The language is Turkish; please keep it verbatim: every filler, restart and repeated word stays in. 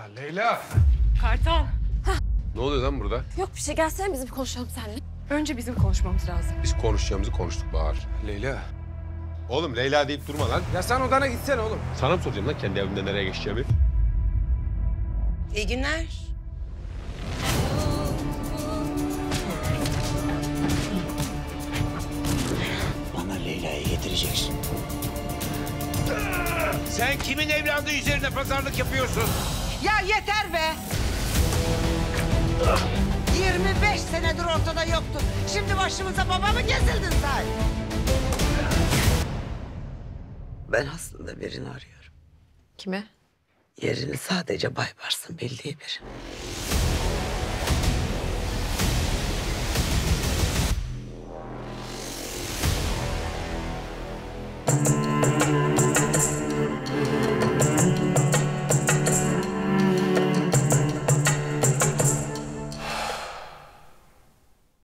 Leyla. Kartal. Ne oluyor lan burada? Yok bir şey, gelsene biz bir konuşalım seninle. Önce bizim konuşmamız lazım. Biz konuşacağımızı konuştuk Bahar. Leyla. Oğlum Leyla deyip durma lan. Ya sen odana gitsene oğlum. Sana mı soracağım lan kendi evimde nereye geçeceğimi? İyi günler. Bana Leyla'yı getireceksin. Sen kimin evladı üzerine pazarlık yapıyorsun? Ya yeter be! yirmi beş senedir ortada yoktun. Şimdi başımıza baba mı kesildin sen? Ben aslında birini arıyorum. Kime? Yerini sadece Baybars'ın bildiği biri.